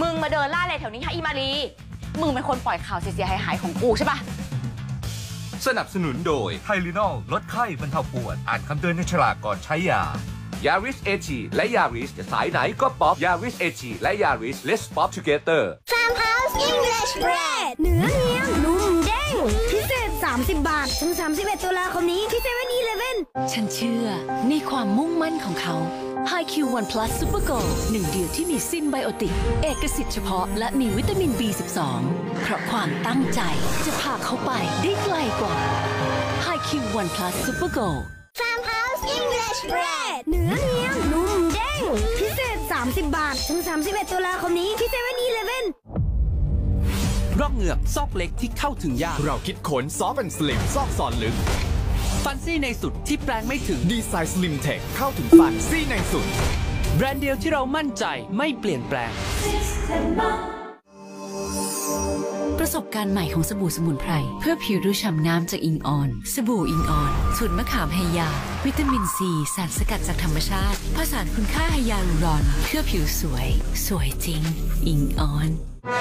มึงมาเดินล่าอะไรแถวนี้ฮะอีมารีมึงเป็นคนปล่อยข่าวเสียหายๆของกูใช่ปะสนับสนุนโดยไทลินอลลดไข้บรรเทาปวดอ่านคำเตือนในฉลากก่อนใช้ยายาริสเอจีและยาริสจะสายไหนก็ป๊อปยาริสเอจีและยาริส Let's Pop Together Farmhouse English Bread เนื้อเนียนนุ่มเด้งพิเศษ30 บาทถึง31 ตุลาคมนี้ที่7-Eleven ฉันเชื่อในความมุ่งมั่นของเขา HiQ One Plus Super Go หนึ่งเดียวที่มีซินไบโอติกเอกสิทธิ์เฉพาะและมีวิตามิน B12 เพราะความตั้งใจจะพาเขาไปได้ไกลกว่า HiQ One Plus Super Go Farmhouse English Bread เนื้อเนียนนุ่มเด้งพิเศษ30 บาทถึง31 ตุลาคมนี้ที่7-Eleven ร่องเหงือกซอกเล็กที่เข้าถึงยากเราคิดค้นซอฟต์แอนด์สลิมซอกซอนลึกฟันซี่ในสุดที่แปลงไม่ถึงดีไซน์สลิมเทคเข้าถึงฟันซี่ในสุดแบรนด์เดียวที่เรามั่นใจไม่เปลี่ยนแปลงประสบการณ์ใหม่ของสบู่สมุนไพรเพื่อผิวดูฉ่ำน้ำจากอิงออนสบู่อิงออนสูตรมะขามไฮยาวิตามินซีสารสกัดจากธรรมชาติผสานคุณค่าไฮยาลูรอนเพื่อผิวสวยสวยจริงอิงออน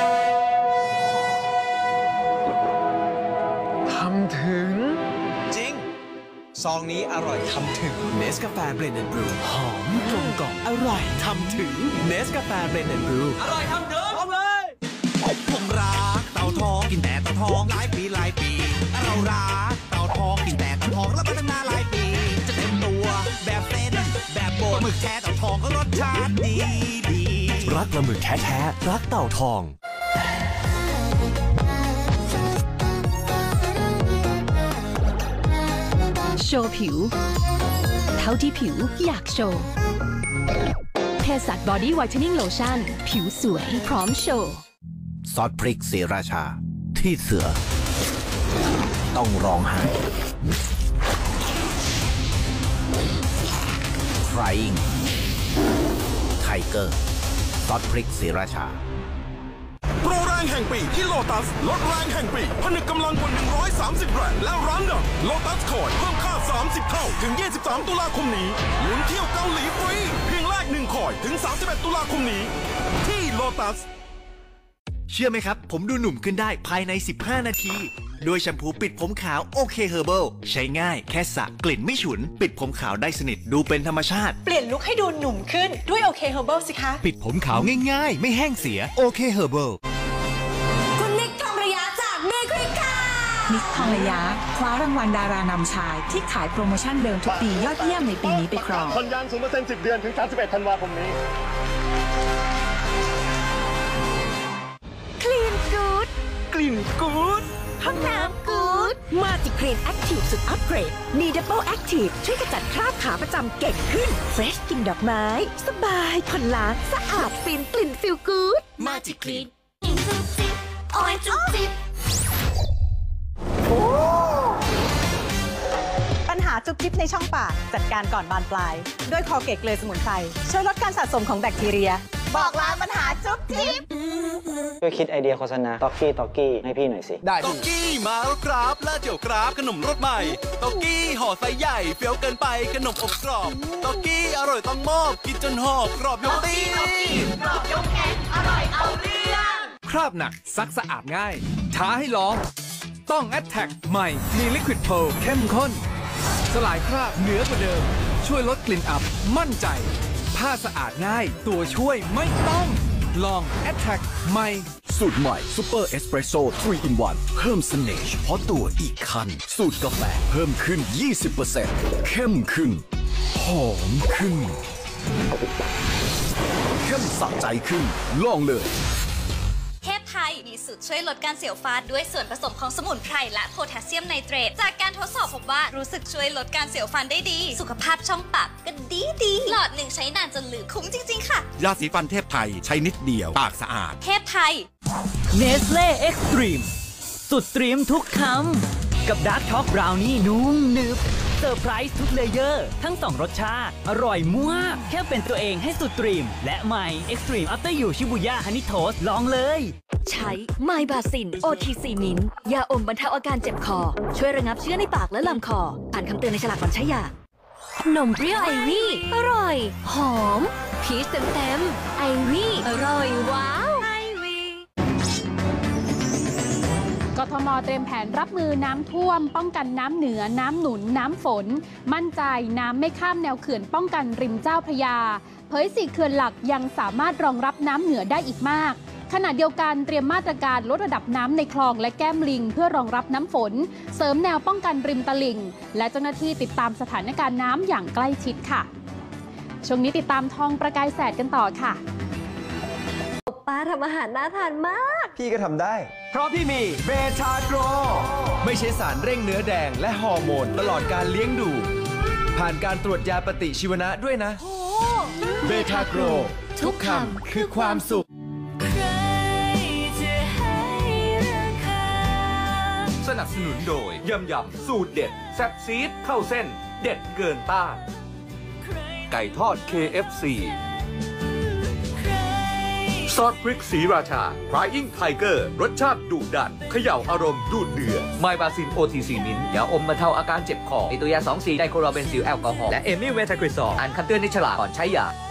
ทำถึงจริงซองนี้อร่อยทำถึงเนสกาแฟเบรนด์บรูหอมกลมกล่อมอร่อยทำถึงเนสกาแฟเบรนด์บรูอร่อยทำถึงพร้อมเลยผมรักเต่าทองกินแต่เต่าทองหลายปีเรารักเต่าทองกินแต่เต่าทองแล้วมาตั้งนานหลายปีจะเต็มตัวแบบเส้นแบบโบหมึกแท้เต่าทองก็รสชาติดีรักปลาหมึกแท้รักเต่าทองโชว์ผิวเท่าที่ผิวอยากโชว์เภสัชบอดี้ไวท์เทนนิ่งโลชั่นผิวสวยพร้อมโชว์ซอสพริกศรีราชาที่เสือต้องร้องไห้ Crying Tiger ซอสพริกศรีราชาโปรแรงแห่งปีที่โลตัสลดแรงแห่งปีผนึกกำลังกว่า130แบรนด์และร้านดังโลตัสคอยเพิ่มค่า30 เท่าถึง23 ตุลาคมนี้ลุ้นเที่ยวเกาหลีฟรีเพียงแรก1คอยถึง31 ตุลาคมนี้ที่โลตัสเชื่อไหมครับผมดูหนุ่มขึ้นได้ภายใน15 นาทีด้วยแชมพูปิดผมขาวโอเคเฮอร์เบิลใช้ง่ายแค่สระกลิ่นไม่ฉุนปิดผมขาวได้สนิทดูเป็นธรรมชาติเปลี่ยนลุคให้ดูหนุ่มขึ้นด้วยโอเคเฮอร์เบิลสิคะปิดผมขาวง่ายๆไม่แห้งเสียโอเคเฮอร์เบิลคุณนิกทองระยะจากเมคริกานิกทองระยะคว้ารางวัลดารานำชายที่ขายโปรโมชั่นเดิมทุกปียอดเยี่ยมในปีนี้ไปครองผ่อนยาง 0% 10 เดือนถึง31 ธันวาคมนี้คลีนกู๊ดกลิ่นกู๊ดห้องน้ำกู๊ดมาจิคลีนแอคทีฟสุดอัปเกรดมีดับเบิลแอคทีฟช่วยกระจัดคราบขาประจำเก่งขึ้นเฟรชกลิ่นดอกไม้สบายผ่อนล้างสะอาดฟินกลิ่นฟิลกู๊ดมาจิคลีนอินจุ๊บจิ๊บออยจุ๊บจิ๊บปัญหาจุ๊บจิ๊บในช่องปากจัดการก่อนบานปลายด้วยคอเกตเกลือสมุนไพรช่วยลดการสะสมของแบคทีเรียบอกลาปัญหาจุ๊บจิ๊บช่วยคิดไอเดียโฆษณาต็อกกี้ให้พี่หน่อยสิได้ต็อกกี้มาแล้วครับและเจียวกราบขนมรสใหม่ต็อกกี้ห่อไซส์ใหญ่เฟี้ยวเกินไปขนมอบกรอบต็อกกี้อร่อยต้องมอบกินจนหอบกรอบยกตีกรอบยกแกงอร่อยเอาเรื่องคราบหนักซักสะอาดง่ายท้าให้ลองต้อง Attack ใหม่มีลิควิดเพลเข้มข้นสลายคราบเหนือกว่าเดิมช่วยลดกลิ่นอับมั่นใจผ้าสะอาดง่ายตัวช่วยไม่ต้องลอง Attack ใหม่สูตรใหม่ซูเปอร์เอสเปรสโซ่3 in 1เพิ่มเสน่ห์เฉพาะตัวอีกคันสูตรกาแฟเพิ่มขึ้น 20% เข้มขึ้นหอมขึ้นเข้มสะใจขึ้นลองเลยเทพไทยมีสูตรช่วยลดการเสียวฟันด้วยส่วนผสมของสมุนไพรและโพแทสเซียมไนเตรตจากการทดสอบพบว่ารู้สึกช่วยลดการเสียวฟันได้ดีสุขภาพช่องปากก็ดีหลอดหนึ่งใช้นานจนลืมคุ้มจริงๆค่ะยาสีฟันเทพไทยใช้นิดเดียวปากสะอาดเทพไทยเนสเล่เอ็กซ์ตรีมสุดตรีมทุกคำกับดาร์กช็อกบราวนี่นุ่มหนึบเซอร์ไพรส์ทุกเลเยอร์ทั้ง2รสชาติอร่อยมากแค่เป็นตัวเองให้สุดตรีมและใหม่ Extreme After You ชิบูย่าฮันนี่โทสลองเลยใช้ไมบาซิน OTC มินยาอมบรรเทาอาการเจ็บคอช่วยระงับเชื้อในปากและลำคออ่านคำเตือนในฉลากก่อนใช้ยานมเปรี้ยวไอวี่อร่อยหอมพีชเต็มไอวี่อร่อยว้าวไอกทมเตรียมแผนรับมือน้ำท่วมป้องกันน้ำเหนือน้ำหนุนน้ำฝนมั่นใจน้ำไม่ข้ามแนวเขื่อนป้องกันริมเจ้าพระยาเผย4 เขื่อนหลักยังสามารถรองรับน้ำเหนือได้อีกมากขณะเดียวกันเตรียมมาตรการลดระดับน้ำในคลองและแก้มลิงเพื่อรองรับน้ำฝนเสริมแนวป้องกันริมตลิ่งและเจ้าหน้าที่ติดตามสถานการณ์น้ำอย่างใกล้ชิดค่ะช่วงนี้ติดตามทองประกายแสดกันต่อค่ะป้าทำอาหารน่าทานมากพี่ก็ทำได้ เพราะพี่มีเบทาโกรไม่ใช่สารเร่งเนื้อแดงและฮอร์โมนตลอดการเลี้ยงดูผ่านการตรวจยาปฏิชีวนะด้วยนะเบทาโกรทุกคำคือความสุขสนับสนุนโดยยำสูตรเด็ดแซ่บซีดเข้าเส้นเด็ดเกินต้านไก่ทอด KFC ซอสพริกศรีราชา Crying Tiger รสชาติดุดันเขย่าอารมณ์ดูดเดือดไมบาซิน OTC มิ้นยาอมบรรเทาอาการเจ็บคอไอตัวยา2,4 ไดโคลอเบนซิลแอลกอฮอล์และเอมิลเวทากริซอลอ่านคำเตือนในฉลากก่อนใช้ยา